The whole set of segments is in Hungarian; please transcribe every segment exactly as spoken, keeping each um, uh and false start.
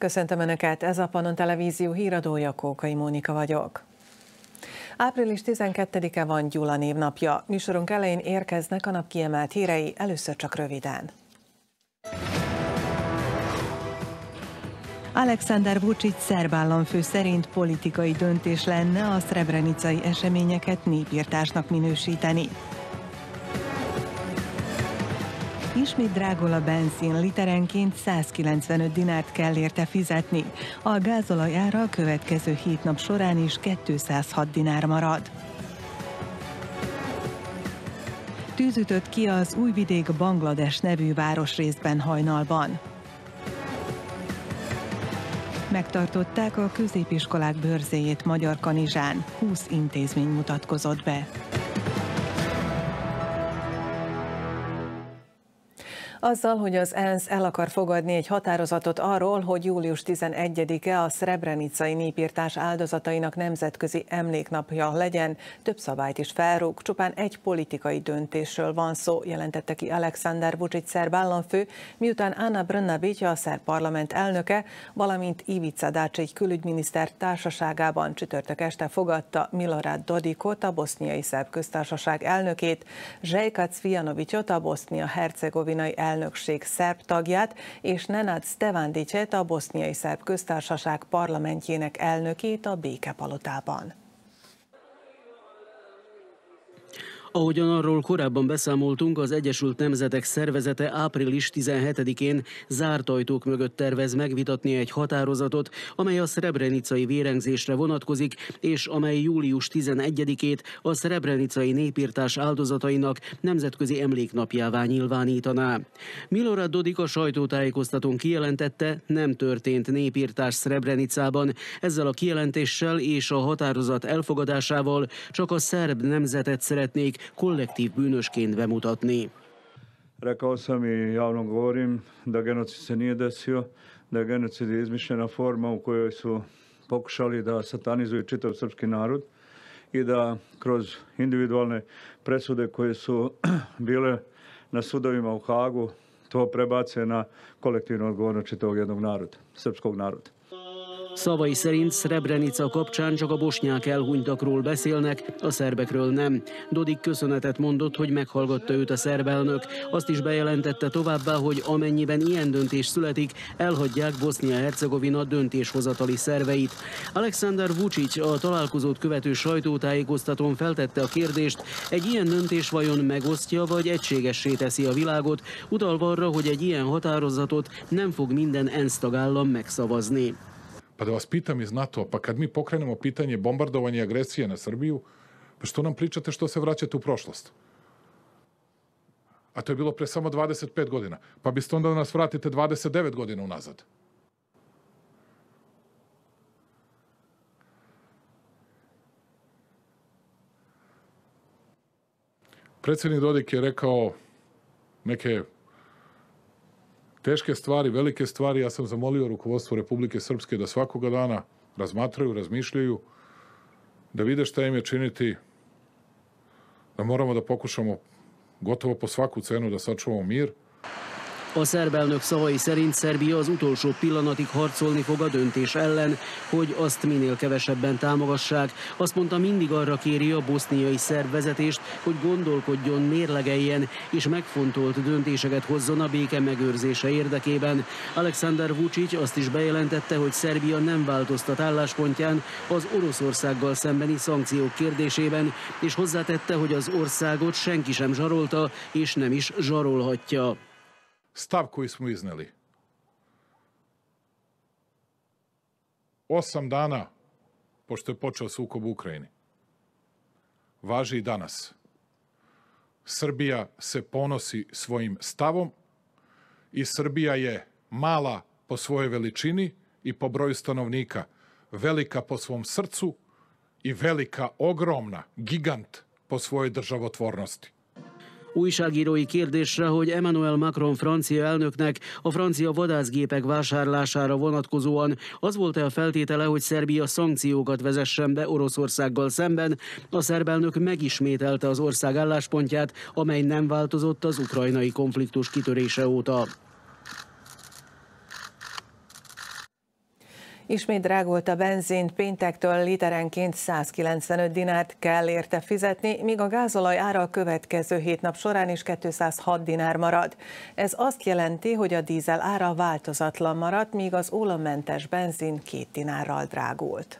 Köszöntöm Önöket, ez a Pannon Televízió híradója, Kókai Mónika vagyok. április tizenkettedike van Gyula névnapja. Műsorunk elején érkeznek a nap kiemelt hírei, először csak röviden. Alexander Vučić szerb államfő szerint politikai döntés lenne a szrebrenicai eseményeket népirtásnak minősíteni. Ismét drágul a benzin, literenként százkilencvenöt dinárt kell érte fizetni. A gázolaj ára a következő hét nap során is kétszázhat dinár marad. Tűz ütött ki az Újvidék Banglades nevű városrészben hajnalban. Megtartották a középiskolák bőrzéjét Magyarkanizsán, húsz intézmény mutatkozott be. Azzal, hogy az ENSZ el akar fogadni egy határozatot arról, hogy július tizenegyedike a szrebrenicai népirtás áldozatainak nemzetközi emléknapja legyen, több szabályt is felrúg, csupán egy politikai döntésről van szó, jelentette ki Alexander Vučić szerb államfő, miután Ana Brnabić, a szerb parlament elnöke, valamint Ivica Dačić külügyminiszter társaságában csütörtök este fogadta Milorad Dodikot, a boszniai szerb köztársaság elnökét, Željka Cvijanovićot, a bosznia-hercegovinai elnökség szerb tagját, és Nenad Stevandicet, a boszniai szerb köztársaság parlamentjének elnökét a Békepalotában. Ahogyan arról korábban beszámoltunk, az Egyesült Nemzetek Szervezete április tizenhetedikén zárt ajtók mögött tervez megvitatni egy határozatot, amely a szrebrenicai vérengzésre vonatkozik, és amely július tizenegyedikét a szrebrenicai népirtás áldozatainak nemzetközi emléknapjává nyilvánítaná. Milorad Dodik a sajtótájékoztatón kijelentette, nem történt népirtás Szrebrenicában. Ezzel a kijelentéssel és a határozat elfogadásával csak a szerb nemzetet szeretnék kollektív bűnösként bemutatni. Rekao sam i javno govorim da genocid se nije desio, da genocid je izmišljena forma u kojoj su pokušali da satanizuju čitav srpski narod i da kroz individualne presude koje su bile na sudovima u Hagu to prebace na kolektivnu odgovornost čitavog jednog naroda, srpskog naroda. Szavai szerint Szrebrenica kapcsán csak a bosnyák elhunytakról beszélnek, a szerbekről nem. Dodik köszönetet mondott, hogy meghallgatta őt a szerb elnök. Azt is bejelentette továbbá, hogy amennyiben ilyen döntés születik, elhagyják Bosznia-Hercegovina döntéshozatali szerveit. Alexander Vučić a találkozót követő sajtótájékoztatón feltette a kérdést, egy ilyen döntés vajon megosztja vagy egységessé teszi a világot, utalva arra, hogy egy ilyen határozatot nem fog minden ENSZ tagállam megszavazni. Pa da vas pitam iz NATO, pa kad mi pokrenemo pitanje bombardovanja i agresije na Srbiju, pa što nam pričate što se vraćate u prošlost? A to je bilo pre samo dvadeset pet godina. Pa biste onda da nas vratite dvadeset devet godina unazad. Predsjednik Dodik je rekao neke teške stvari, velike stvari. Ja sam zamolio rukovodstvo Republike Srpske da svakoga dana razmatraju, razmišljaju, da vide šta im je činiti, da moramo da pokušamo gotovo po svaku cenu da sačuvamo mir. A szerb elnök szavai szerint Szerbia az utolsó pillanatig harcolni fog a döntés ellen, hogy azt minél kevesebben támogassák. Azt mondta, mindig arra kéri a boszniai szerb vezetést, hogy gondolkodjon, mérlegeljen és megfontolt döntéseket hozzon a béke megőrzése érdekében. Alexander Vučić azt is bejelentette, hogy Szerbia nem változtat álláspontján az Oroszországgal szembeni szankciók kérdésében, és hozzátette, hogy az országot senki sem zsarolta és nem is zsarolhatja. Stav koji smo izneli osam dana pošto je počeo sukob u Ukrajini važi i danas. Srbija se ponosi svojim stavom i Srbija je mala po svojoj veličini i po broju stanovnika, velika po svom srcu i velika, ogromna, gigant po svojoj državotvornosti. Újságírói kérdésre, hogy Emmanuel Macron francia elnöknek a francia vadászgépek vásárlására vonatkozóan az volt-e a feltétele, hogy Szerbia szankciókat vezessen be Oroszországgal szemben, a szerb elnök megismételte az ország álláspontját, amely nem változott az ukrajnai konfliktus kitörése óta. Ismét drágult a benzin, péntektől literenként száz kilencvenöt dinárt kell érte fizetni, míg a gázolaj ára a következő hét nap során is kétszázhat dinár marad. Ez azt jelenti, hogy a dízel ára változatlan maradt, míg az ólommentes benzin két dinárral drágult.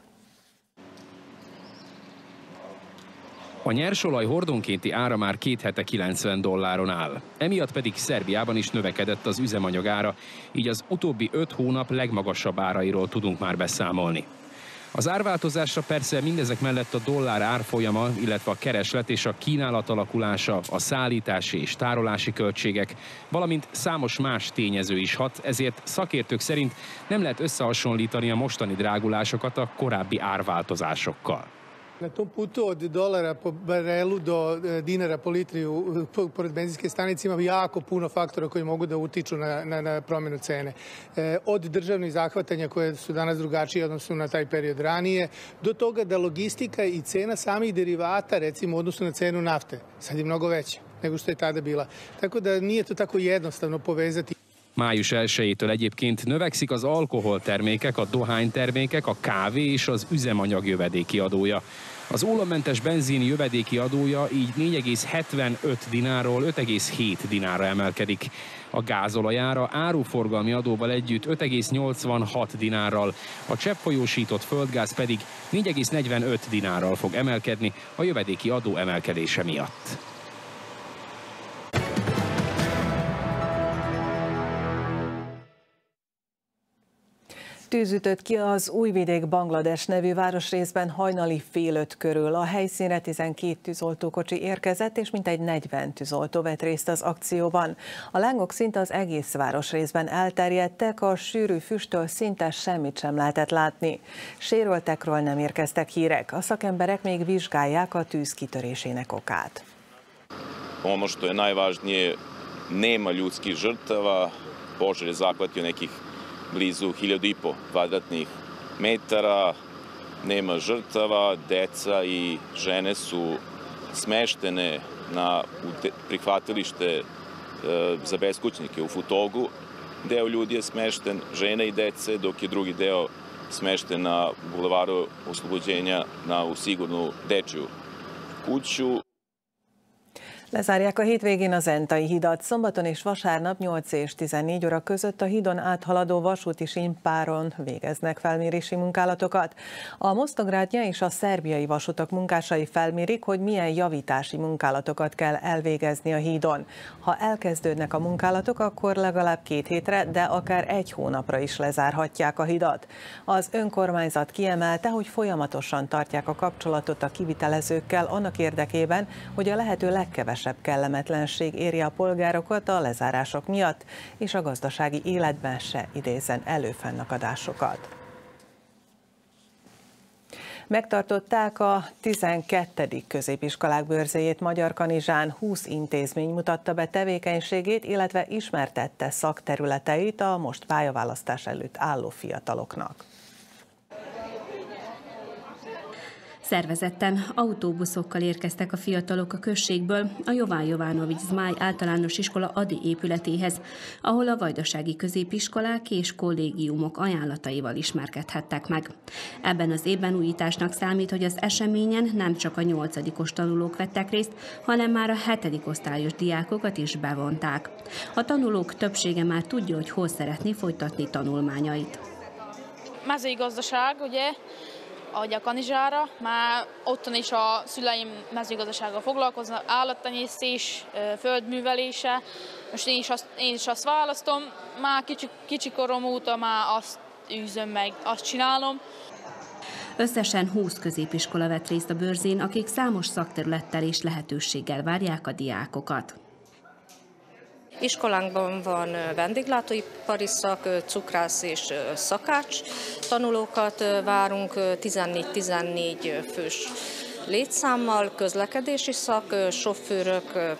A nyersolaj hordonkénti ára már két hete kilencven dolláron áll. Emiatt pedig Szerbiában is növekedett az üzemanyag ára, így az utóbbi öt hónap legmagasabb árairól tudunk már beszámolni. Az árváltozásra persze mindezek mellett a dollár árfolyama, illetve a kereslet és a kínálat alakulása, a szállítási és tárolási költségek, valamint számos más tényező is hat, ezért szakértők szerint nem lehet összehasonlítani a mostani drágulásokat a korábbi árváltozásokkal. Na tom putu od dolara po barelu do dinara po litri pored benzinske stanice ima jako puno faktora koji mogu da utiču na, na, na promjenu cene. E, od državnih zahvatanja koje su danas drugačije odnosno na taj period ranije, do toga da logistika i cena samih derivata, recimo u odnosu na cenu nafte, sad je mnogo veća nego što je tada bila. Tako da nije to tako jednostavno povezati. május elsejétől egyébként növekszik az alkoholtermékek, a dohánytermékek, a kávé és az üzemanyag jövedéki adója. Az ólommentes benzin jövedéki adója így négy egész hetvenöt dinárról öt egész hét dinárra emelkedik. A gázolajára áruforgalmi adóval együtt öt egész nyolcvanhat dinárral, a cseppfolyósított földgáz pedig négy egész negyvenöt dinárral fog emelkedni a jövedéki adó emelkedése miatt. Tűz ütött ki az Újvidék Banglades nevű városrészben hajnali fél öt körül. A helyszínre tizenkét tűzoltókocsi érkezett, és mintegy negyven tűzoltó vett részt az akcióban. A lángok szinte az egész városrészben elterjedtek, a sűrű füsttől szinte semmit sem lehetett látni. Sérültekről nem érkeztek hírek, a szakemberek még vizsgálják a tűz kitörésének okát. Ono što je najvažnije, nema ljudskih žrtava, požar je zahvatio nekih blizu hiljadu i po kvadratnih metara, nema žrtava, deca i žene su smeštene na prihvatilište e, za beskućnike u Futogu. Deo ljudi je smešten, žene i dece, dok je drugi deo smešten na bulevaru Oslobođenja na u sigurnu dečju kuću. Lezárják a hétvégén az Entai hidat. Szombaton és vasárnap nyolc és tizennégy óra között a hídon áthaladó vasúti sínpáron végeznek felmérési munkálatokat. A Mostográdja és a szerbiai vasutak munkásai felmérik, hogy milyen javítási munkálatokat kell elvégezni a hídon. Ha elkezdődnek a munkálatok, akkor legalább két hétre, de akár egy hónapra is lezárhatják a hidat. Az önkormányzat kiemelte, hogy folyamatosan tartják a kapcsolatot a kivitelezőkkel annak érdekében, hogy a lehető legkevesebb kellemetlenség érje a polgárokat a lezárások miatt, és a gazdasági életben se idézzen elő fennakadásokat. Megtartották a tizenkettedik középiskolák bőrzéjét Magyarkanizsán. húsz intézmény mutatta be tevékenységét, illetve ismertette szakterületeit a most pályaválasztás előtt álló fiataloknak. Szervezetten autóbuszokkal érkeztek a fiatalok a községből a Jován Jovanovics Zmáj általános iskola adi épületéhez, ahol a vajdasági középiskolák és kollégiumok ajánlataival ismerkedhettek meg. Ebben az évben újításnak számít, hogy az eseményen nem csak a nyolcadikos tanulók vettek részt, hanem már a hetedik osztályos diákokat is bevonták. A tanulók többsége már tudja, hogy hol szeretné folytatni tanulmányait. Mezőgazdaság, ugye? Ahogy a Kanizsára, már otthon is a szüleim mezőgazdasággal foglalkoznak, állattenyésztés, földművelése. Most én is azt, én is azt választom, már kicsi, kicsi korom óta már azt űzöm meg, azt csinálom. Összesen húsz középiskola vett részt a bőrzén, akik számos szakterülettel és lehetőséggel várják a diákokat. Iskolánkban van vendéglátóipari szak, cukrász és szakács tanulókat várunk tizennégy-tizennégy fős létszámmal, közlekedési szak, sofőrök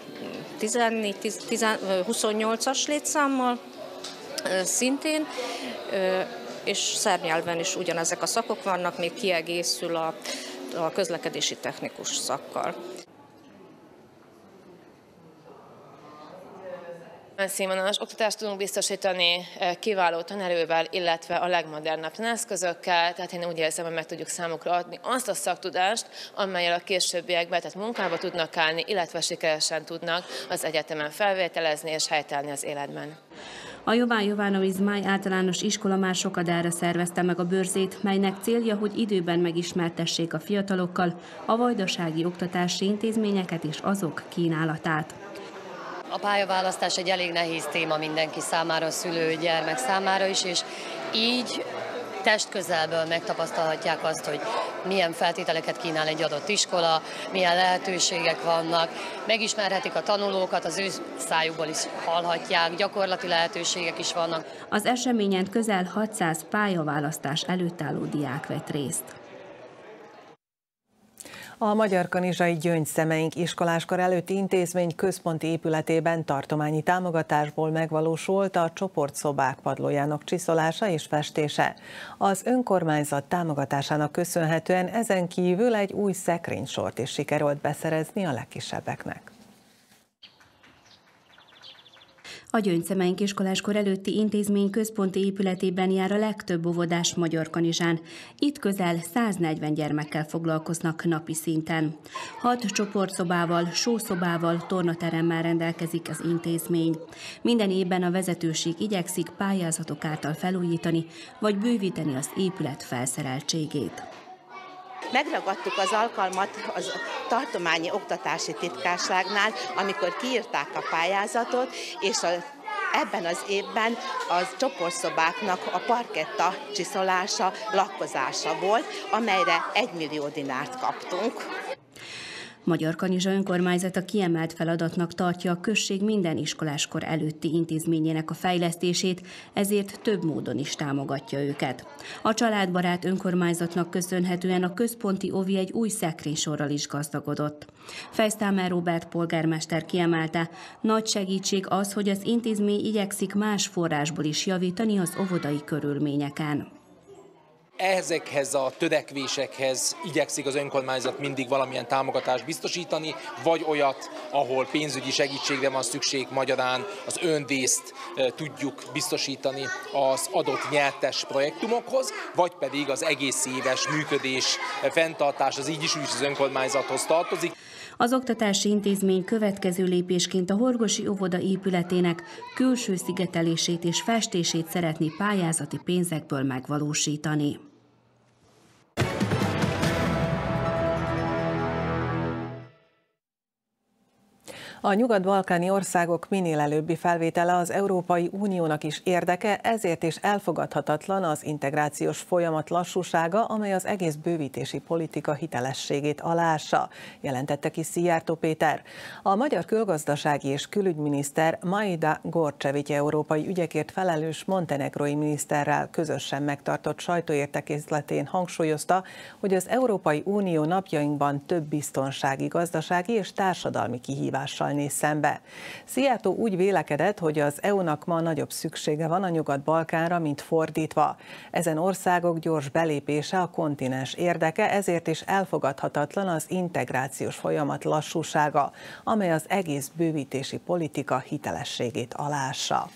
huszonnyolcas létszámmal szintén, és szerbnyelven is ugyanezek a szakok vannak, még kiegészül a, a közlekedési technikus szakkal. Színvonalas oktatást tudunk biztosítani kiváló tanerővel, illetve a legmodernebb taneszközökkel, tehát én úgy érzem, hogy meg tudjuk számukra adni azt a szaktudást, amellyel a későbbiekben, tehát munkába tudnak állni, illetve sikeresen tudnak az egyetemen felvételezni és helytállni az életben. A Jován Jovanovics Zmaj általános iskola már sokadára szervezte meg a bőrzét, melynek célja, hogy időben megismertessék a fiatalokkal a vajdasági oktatási intézményeket és azok kínálatát. A pályaválasztás egy elég nehéz téma mindenki számára, a szülő, gyermek számára is, és így testközelből megtapasztalhatják azt, hogy milyen feltételeket kínál egy adott iskola, milyen lehetőségek vannak, megismerhetik a tanulókat, az ő szájukból is hallhatják, gyakorlati lehetőségek is vannak. Az eseményen közel hatszáz pályaválasztás előtt álló diák vett részt. A Magyarkanizsai Gyöngyszemeink iskoláskor előtti intézmény központi épületében tartományi támogatásból megvalósult a csoportszobák padlójának csiszolása és festése. Az önkormányzat támogatásának köszönhetően ezen kívül egy új szekrénysort is sikerült beszerezni a legkisebbeknek. A Gyöngyszemeink iskoláskor előtti intézmény központi épületében jár a legtöbb óvodás Magyarkanizsán. Itt közel száznegyven gyermekkel foglalkoznak napi szinten. Hat csoportszobával, sószobával, tornateremmel rendelkezik az intézmény. Minden évben a vezetőség igyekszik pályázatok által felújítani, vagy bővíteni az épület felszereltségét. Megragadtuk az alkalmat az tartományi oktatási titkárságnál, amikor kiírták a pályázatot, és a, ebben az évben a csoportszobáknak a parketta csiszolása, lakkozása volt, amelyre egy millió dinárt kaptunk. Magyarkanizsa önkormányzata kiemelt feladatnak tartja a község minden iskoláskor előtti intézményének a fejlesztését, ezért több módon is támogatja őket. A családbarát önkormányzatnak köszönhetően a központi ovi egy új szekrénysorral is gazdagodott. Fejsztámer Róbert polgármester kiemelte, nagy segítség az, hogy az intézmény igyekszik más forrásból is javítani az óvodai körülményeken. Ezekhez a törekvésekhez igyekszik az önkormányzat mindig valamilyen támogatást biztosítani, vagy olyat, ahol pénzügyi segítségre van szükség, magyarán az öndészt tudjuk biztosítani az adott nyertes projektumokhoz, vagy pedig az egész éves működés, fenntartás, az így is úgy az önkormányzathoz tartozik. Az oktatási intézmény következő lépésként a Horgosi óvoda épületének külső szigetelését és festését szeretné pályázati pénzekből megvalósítani. A nyugat-balkáni országok minél előbbi felvétele az Európai Uniónak is érdeke, ezért is elfogadhatatlan az integrációs folyamat lassúsága, amely az egész bővítési politika hitelességét aláássa, jelentette ki Szijjártó Péter. A magyar külgazdasági és külügyminiszter Majda Gorčević európai ügyekért felelős montenegrói miniszterrel közösen megtartott sajtóértekezletén hangsúlyozta, hogy az Európai Unió napjainkban több biztonsági, gazdasági és társadalmi kihívással néz szembe. Szijjártó úgy vélekedett, hogy az é u-nak ma nagyobb szüksége van a Nyugat-Balkánra, mint fordítva. Ezen országok gyors belépése a kontinens érdeke, ezért is elfogadhatatlan az integrációs folyamat lassúsága, amely az egész bővítési politika hitelességét aláássa.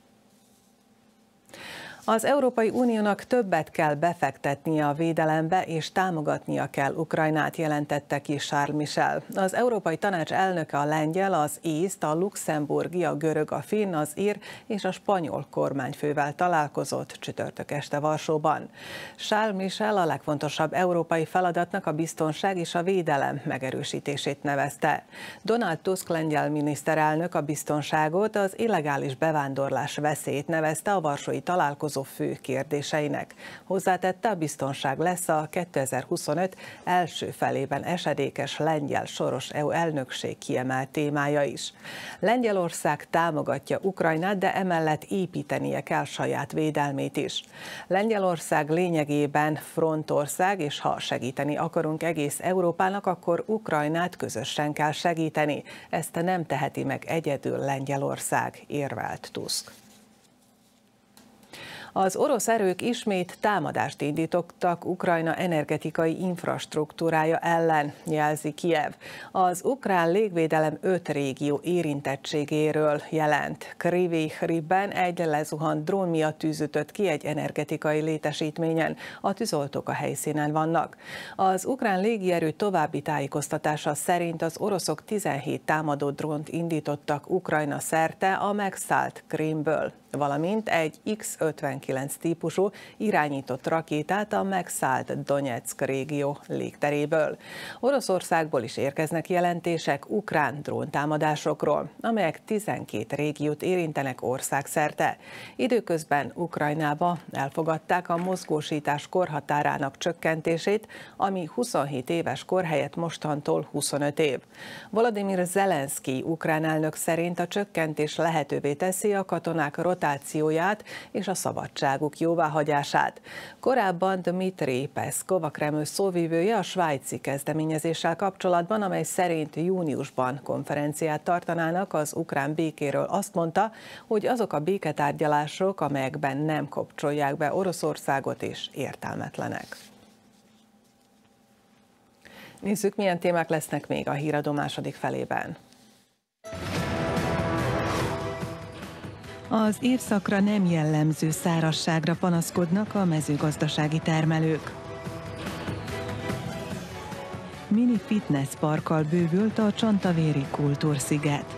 Az Európai Uniónak többet kell befektetnie a védelembe, és támogatnia kell Ukrajnát, jelentette ki Charles Michel. Az Európai Tanács elnöke a lengyel, az észt, a luxemburgi, a görög, a finn, az ír és a spanyol kormányfővel találkozott csütörtök este Varsóban. Charles Michel a legfontosabb európai feladatnak a biztonság és a védelem megerősítését nevezte. Donald Tusk lengyel miniszterelnök a biztonságot, az illegális bevándorlás veszélyét nevezte a varsói találkozó fő kérdéseinek. Hozzátette, a biztonság lesz a kétezer-huszonöt első felében esedékes lengyel soros é u elnökség kiemelt témája is. Lengyelország támogatja Ukrajnát, de emellett építenie kell saját védelmét is. Lengyelország lényegében frontország, és ha segíteni akarunk egész Európának, akkor Ukrajnát közösen kell segíteni. Ezt nem teheti meg egyedül Lengyelország, érvelt Tusk. Az orosz erők ismét támadást indítottak Ukrajna energetikai infrastruktúrája ellen, jelzi Kijev. Az ukrán légvédelem öt régió érintettségéről jelent. Kryvyi Rihben egy lezuhant drón miatt tűzütött ki egy energetikai létesítményen. A tűzoltók a helyszínen vannak. Az ukrán légierő további tájékoztatása szerint az oroszok tizenhét támadó drónt indítottak Ukrajna szerte a megszállt Krímből, valamint egy iksz ötvenkilenc típusú irányított rakétát a megszállt Donyeck régió légteréből. Oroszországból is érkeznek jelentések ukrán dróntámadásokról, amelyek tizenkét régiót érintenek országszerte. Időközben Ukrajnába elfogadták a mozgósítás korhatárának csökkentését, ami huszonhét éves kor helyett mostantól huszonöt év. Volodymyr Zelenszky ukrán elnök szerint a csökkentés lehetővé teszi a katonák rotációját és a szabadságuk jóváhagyását. Korábban Dmitry Peszkov, a Kreml szóvivője a svájci kezdeményezéssel kapcsolatban, amely szerint júniusban konferenciát tartanának az ukrán békéről, azt mondta, hogy azok a béketárgyalások, amelyekben nem kapcsolják be Oroszországot, is értelmetlenek. Nézzük, milyen témák lesznek még a híradó második felében. Az évszakra nem jellemző szárazságra panaszkodnak a mezőgazdasági termelők. Mini fitness parkkal bővült a Csantavéri Kultúrsziget.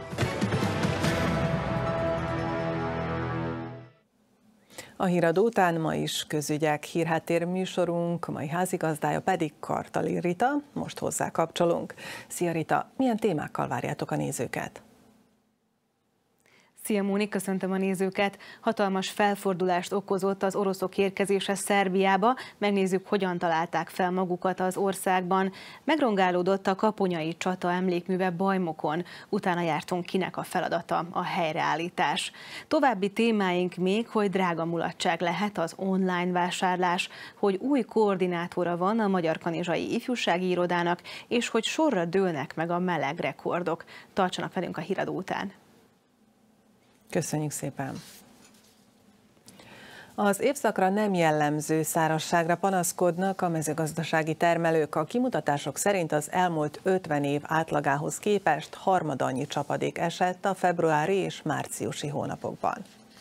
A híradó után ma is közügyek, hírháttér műsorunk, mai házigazdája pedig Kartali Rita, most hozzá kapcsolunk. Szia Rita, milyen témákkal várjátok a nézőket? Szia Móni, köszöntöm a nézőket! Hatalmas felfordulást okozott az oroszok érkezése Szerbiába. Megnézzük, hogyan találták fel magukat az országban. Megrongálódott a kaponyai csata emlékműve Bajmokon. Utána jártunk, kinek a feladata a helyreállítás. További témáink még, hogy drága mulatság lehet az online vásárlás, hogy új koordinátora van a Magyar Kanizsai Ifjúsági Irodának, és hogy sorra dőlnek meg a meleg rekordok. Tartsanak velünk a híradó után! Köszönjük szépen! Az évszakra nem jellemző szárazságra panaszkodnak a mezőgazdasági termelők. A kimutatások szerint az elmúlt ötven év átlagához képest harmadannyi csapadék esett a februári és márciusi hónapokban.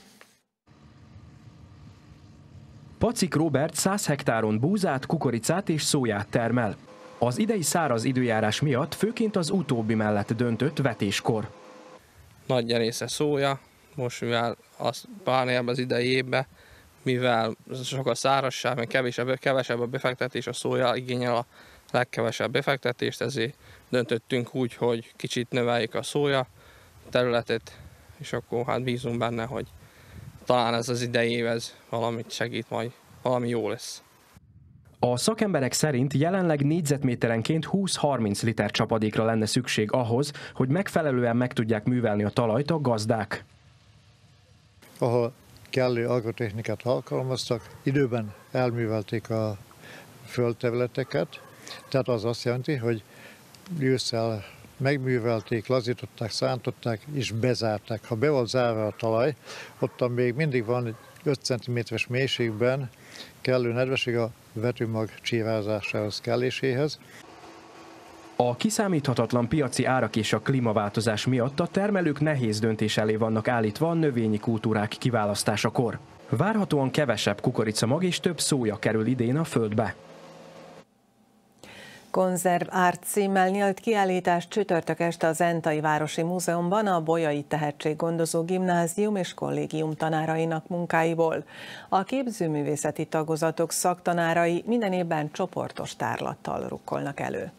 Pacik Róbert száz hektáron búzát, kukoricát és szóját termel. Az idei száraz időjárás miatt főként az utóbbi mellett döntött vetéskor. Nagy része szója. Most mivel az pláne az idei évben, mivel sok a szárazság, meg kevesebb, kevesebb a befektetés, a szója igényel a legkevesebb befektetést, ezért döntöttünk úgy, hogy kicsit növeljük a szója területet, és akkor hát bízunk benne, hogy talán ez az idei év ez valamit segít, majd valami jó lesz. A szakemberek szerint jelenleg négyzetméterenként húsz-harminc liter csapadékra lenne szükség ahhoz, hogy megfelelően meg tudják művelni a talajt a gazdák. Ahol kellő agrotechnikát alkalmaztak, időben elművelték a földterületeket, tehát az azt jelenti, hogy ősszel megművelték, lazították, szántották és bezárták. Ha be volt zárva a talaj, ottan még mindig van egy öt centiméteres mélységben kellő nedvesség a vetőmag csírázásához, kelléséhez. A kiszámíthatatlan piaci árak és a klímaváltozás miatt a termelők nehéz döntés elé vannak állítva a növényi kultúrák kiválasztásakor. Várhatóan kevesebb kukoricamag és több szója kerül idén a földbe. Konzerv árt címmel nyílt kiállítás csütörtök este a Zentai Városi Múzeumban a Bolyai Tehetséggondozó Gimnázium és Kollégium tanárainak munkáiból. A képzőművészeti tagozatok szaktanárai minden évben csoportos tárlattal rukkolnak elő.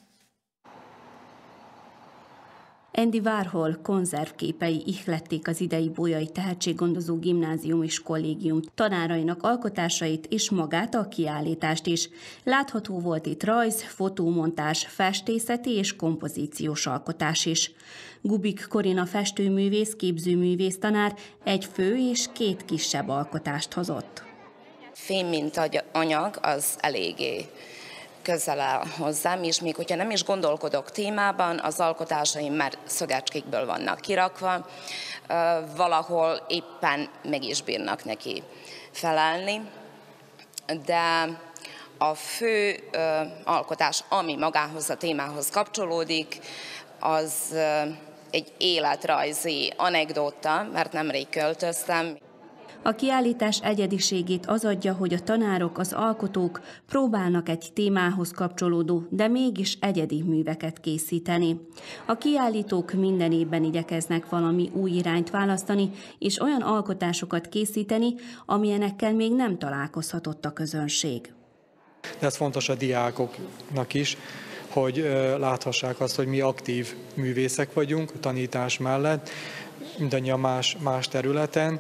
Andy Warhol konzervképei ihlették az idei Bolyai Tehetséggondozó Gimnázium és Kollégium tanárainak alkotásait és magát a kiállítást is. Látható volt itt rajz, fotómontás, festészeti és kompozíciós alkotás is. Gubik Korina festőművész, képzőművész tanár egy fő és két kisebb alkotást hozott. Fém mint anyag az eléggé közel áll hozzám, és még hogyha nem is gondolkodok témában, az alkotásaim már szögecskékből vannak kirakva, valahol éppen meg is bírnak neki felelni, de a fő ö, alkotás, ami magához a témához kapcsolódik, az ö, egy életrajzi anekdóta, mert nemrég költöztem. A kiállítás egyediségét az adja, hogy a tanárok, az alkotók próbálnak egy témához kapcsolódó, de mégis egyedi műveket készíteni. A kiállítók minden évben igyekeznek valami új irányt választani, és olyan alkotásokat készíteni, amilyenekkel még nem találkozhatott a közönség. De ez fontos a diákoknak is, hogy láthassák azt, hogy mi aktív művészek vagyunk a tanítás mellett, mindannyian más, más területen,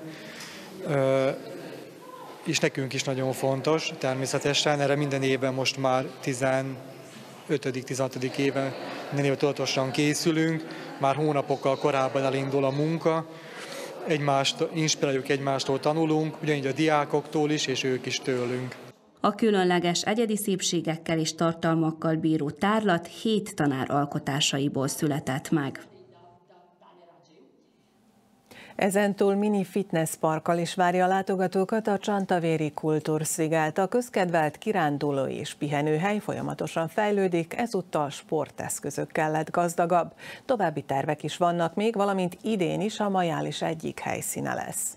és nekünk is nagyon fontos természetesen, erre minden évben most már tizenötödik-tizenhatodik éven minden évben tudatosan készülünk, már hónapokkal korábban elindul a munka, egymást inspiráljuk, egymástól tanulunk, ugyanígy a diákoktól is, és ők is tőlünk. A különleges egyedi szépségekkel és tartalmakkal bíró tárlat hét tanár alkotásaiból született meg. Ezentúl mini fitness parkkal is várja a látogatókat a Csantavéri Kultúrsziget. A közkedvelt kiránduló és pihenőhely folyamatosan fejlődik, ezúttal sporteszközökkel lett gazdagabb. További tervek is vannak még, valamint idén is a Majális egyik helyszíne lesz.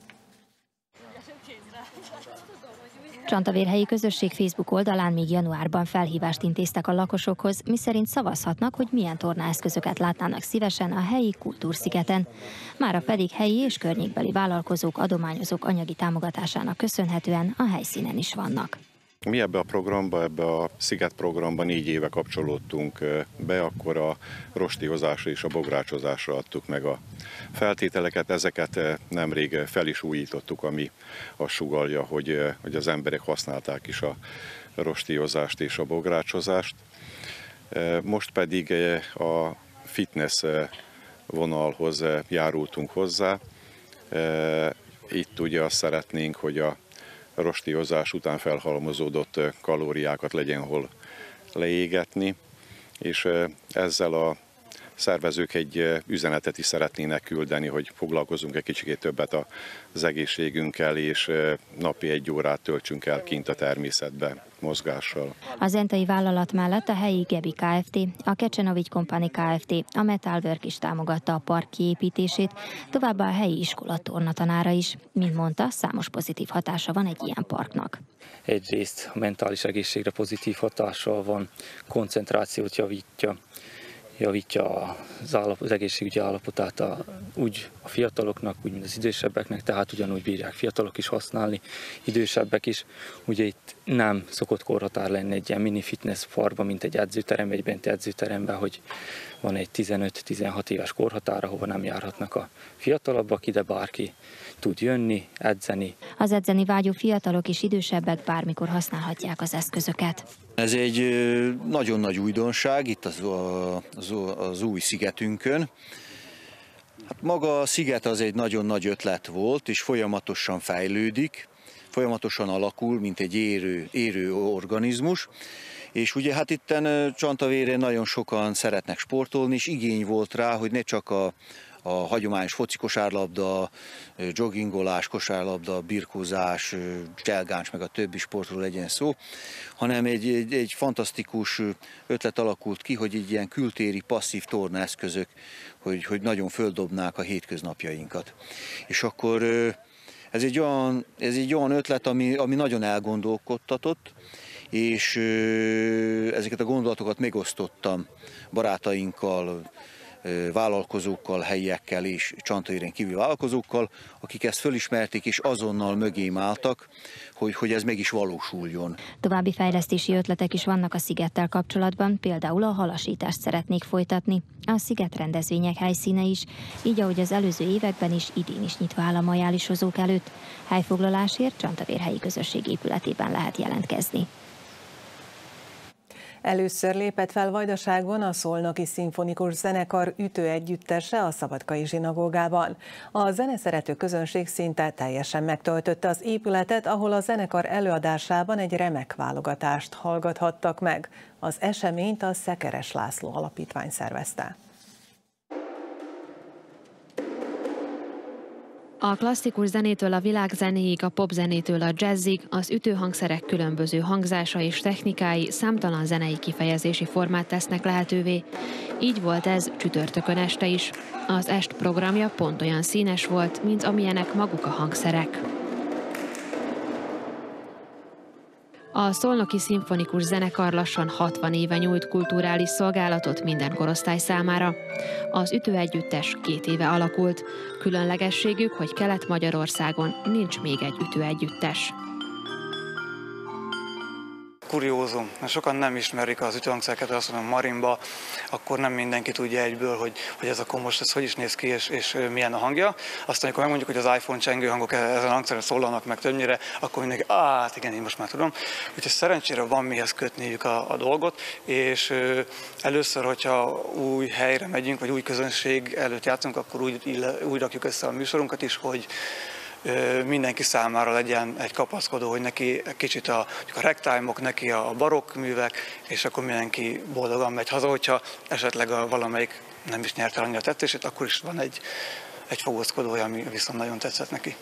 Csantavérhelyi közösség Facebook oldalán még januárban felhívást intéztek a lakosokhoz, miszerint szavazhatnak, hogy milyen tornaeszközöket látnának szívesen a helyi Kultúrszigeten. Mára pedig helyi és környékbeli vállalkozók, adományozók anyagi támogatásának köszönhetően a helyszínen is vannak. Mi ebbe a programba, ebbe a Sziget programba négy éve kapcsolódtunk be, akkor a rostihozásra és a bográcsozásra adtuk meg a feltételeket. Ezeket nemrég fel is újítottuk, ami azt sugallja, hogy, hogy az emberek használták is a rostihozást és a bográcsozást. Most pedig a fitness vonalhoz járultunk hozzá. Itt ugye azt szeretnénk, hogy a rostihozás után felhalmozódott kalóriákat legyen hol leégetni, és ezzel a szervezők egy üzenetet is szeretnének küldeni, hogy foglalkozunk egy kicsit többet az egészségünkkel, és napi egy órát töltsünk el kint a természetben mozgással. A zentai vállalat mellett a helyi Gebi Kft., a Kecsenovigy Company Kft., a Metalwork is támogatta a park kiépítését, továbbá a helyi iskola tornatanára is. Mint mondta, számos pozitív hatása van egy ilyen parknak. Egyrészt a mentális egészségre pozitív hatással van, koncentrációt javítja, javítja az, állap, az egészségügyi állapotát a, úgy a fiataloknak, úgy mint az idősebbeknek, tehát ugyanúgy bírják fiatalok is használni, idősebbek is. Ugye itt nem szokott korhatár lenni egy ilyen mini fitness parkban, mint egy edzőteremben, egy benti edzőteremben, hogy van egy tizenöt-tizenhat éves korhatár, ahova nem járhatnak a fiatalabbak, ide bárki tud jönni, edzeni. Az edzeni vágyó fiatalok és idősebbek bármikor használhatják az eszközöket. Ez egy nagyon nagy újdonság itt az, az, az új szigetünkön. Hát maga a sziget az egy nagyon nagy ötlet volt, és folyamatosan fejlődik, folyamatosan alakul, mint egy érő, érő organizmus. És ugye hát itten Csantavérén nagyon sokan szeretnek sportolni, és igény volt rá, hogy ne csak a a hagyományos foci kosárlabda, joggingolás, kosárlabda, birkózás, cselgáns, meg a többi sportról legyen szó, hanem egy, egy, egy fantasztikus ötlet alakult ki, hogy egy ilyen kültéri passzív tornaeszközök, hogy, hogy nagyon földobnák a hétköznapjainkat. És akkor ez egy olyan, ez egy olyan ötlet, ami, ami nagyon elgondolkodtatott, és ezeket a gondolatokat megosztottam barátainkkal, vállalkozókkal, helyiekkel és Csantavéren kívül vállalkozókkal, akik ezt fölismerték és azonnal mögém álltak, hogy, hogy ez meg is valósuljon. További fejlesztési ötletek is vannak a szigettel kapcsolatban, például a halasítást szeretnék folytatni. A sziget rendezvények helyszíne is, így ahogy az előző években is, idén is nyitva áll a majálisozók előtt. Helyfoglalásért Csantavér helyi közösség épületében lehet jelentkezni. Először lépett fel Vajdaságon a Szolnoki Szimfonikus Zenekar ütőegyüttese a Szabadkai zsinagógában. A zeneszerető közönség szinte teljesen megtöltötte az épületet, ahol a zenekar előadásában egy remek válogatást hallgathattak meg. Az eseményt a Szekeres László Alapítvány szervezte. A klasszikus zenétől a világzenéig, a popzenétől a jazzig, az ütőhangszerek különböző hangzása és technikái számtalan zenei kifejezési formát tesznek lehetővé. Így volt ez csütörtökön este is. Az est programja pont olyan színes volt, mint amilyenek maguk a hangszerek. A Szolnoki Szimfonikus Zenekar lassan hatvan éve nyújt kulturális szolgálatot minden korosztály számára. Az ütőegyüttes két éve alakult. Különlegességük, hogy Kelet-Magyarországon nincs még egy ütőegyüttes. Kuriózum. Sokan nem ismerik az ütőhangszereket, azt mondom marimba, akkor nem mindenki tudja egyből, hogy, hogy ez akkor most ez hogy is néz ki, és, és milyen a hangja. Aztán, amikor megmondjuk, hogy az iPhone csengő hangok ezen a hangszeren szólalnak meg többnyire, akkor mindenki, á, hát igen, én most már tudom. Úgyhogy szerencsére van mihez kötniük a, a dolgot, és ö, először, hogyha új helyre megyünk, vagy új közönség előtt játszunk, akkor úgy, ille, úgy rakjuk össze a műsorunkat is, hogy mindenki számára legyen egy kapaszkodó, hogy neki kicsit a, a ragtime-ok, neki a barokk művek, és akkor mindenki boldogan megy haza, hogyha esetleg a valamelyik nem is nyerte annyira tetszését, akkor is van egy, egy fogózkodója, ami viszont nagyon tetszett neki.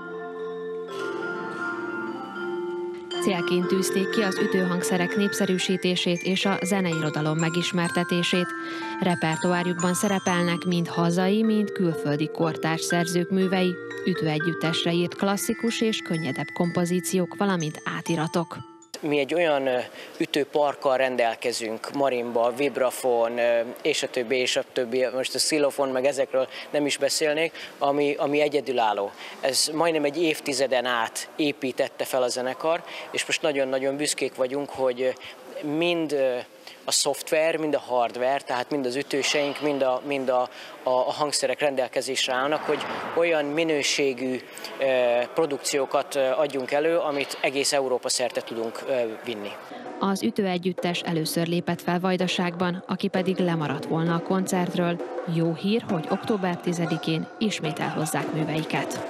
Célként tűzték ki az ütőhangszerek népszerűsítését és a zeneirodalom megismertetését. Repertoárjukban szerepelnek mind hazai, mind külföldi kortárs szerzők művei, ütőegyüttesre írt klasszikus és könnyedebb kompozíciók, valamint átiratok. Mi egy olyan ütőparkkal rendelkezünk, marimba, vibrafon, és a többi, és a többi, most a xilofon, meg ezekről nem is beszélnék, ami, ami egyedülálló. Ez majdnem egy évtizeden át építette fel a zenekar, és most nagyon-nagyon büszkék vagyunk, hogy mind a szoftver, mind a hardware, tehát mind az ütőseink, mind a, mind a, a, a hangszerek rendelkezésre állnak, hogy olyan minőségű e, produkciókat adjunk elő, amit egész Európa szerte tudunk e, vinni. Az ütőegyüttes először lépett fel Vajdaságban, aki pedig lemaradt volna a koncertről. Jó hír, hogy október tizedikén ismét elhozzák műveiket.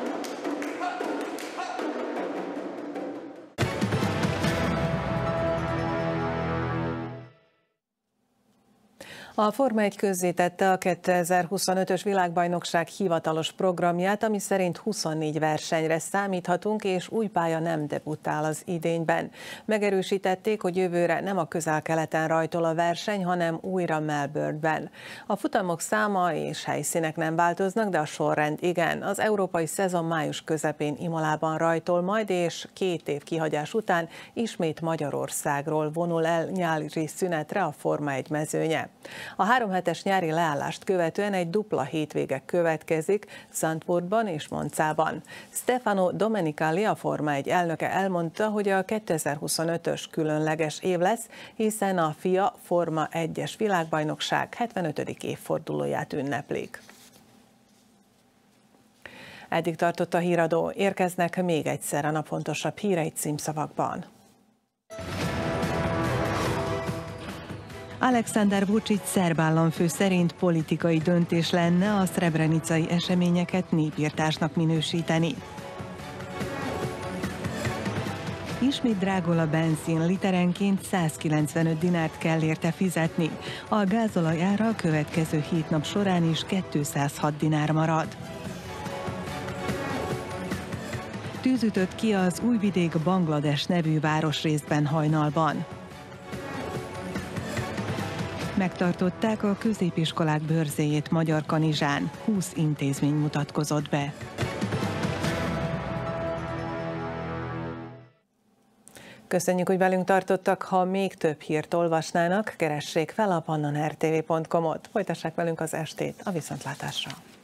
A Forma egy közzétette a kétezer-huszonötös világbajnokság hivatalos programját, ami szerint huszonnégy versenyre számíthatunk, és új pálya nem debutál az idényben. Megerősítették, hogy jövőre nem a Közel-Keleten rajtol a verseny, hanem újra Melbourneben. A futamok száma és helyszínek nem változnak, de a sorrend igen. Az európai szezon május közepén Imolában rajtol majd, és két év kihagyás után ismét Magyarországról vonul el nyári szünetre a Forma egy mezőnye. A három hetes nyári leállást követően egy dupla hétvége következik Zandvoortban és Monzában. Stefano Domenicali, a Forma egy elnöke elmondta, hogy a kétezer-huszonötös különleges év lesz, hiszen a ef i á Forma egyes világbajnokság hetvenötödik évfordulóját ünneplik. Eddig tartott a híradó. Érkeznek még egyszer a nap fontosabb hírei címszavakban. Alexander Vučić szerb államfő szerint politikai döntés lenne a szrebrenicai eseményeket népirtásnak minősíteni. Ismét drágul a benzin, literenként százkilencvenöt dinárt kell érte fizetni. A gázolaj ára a következő hét nap során is kétszázhat dinár marad. Tűz ütött ki az Újvidék Banglades nevű városrészben hajnalban. Megtartották a középiskolák bőrzéjét Magyarkanizsán, húsz intézmény mutatkozott be. Köszönjük, hogy velünk tartottak, ha még több hírt olvasnának, keressék fel a pannon r t v pont com-ot. Folytassák velünk az estét, a viszontlátásra!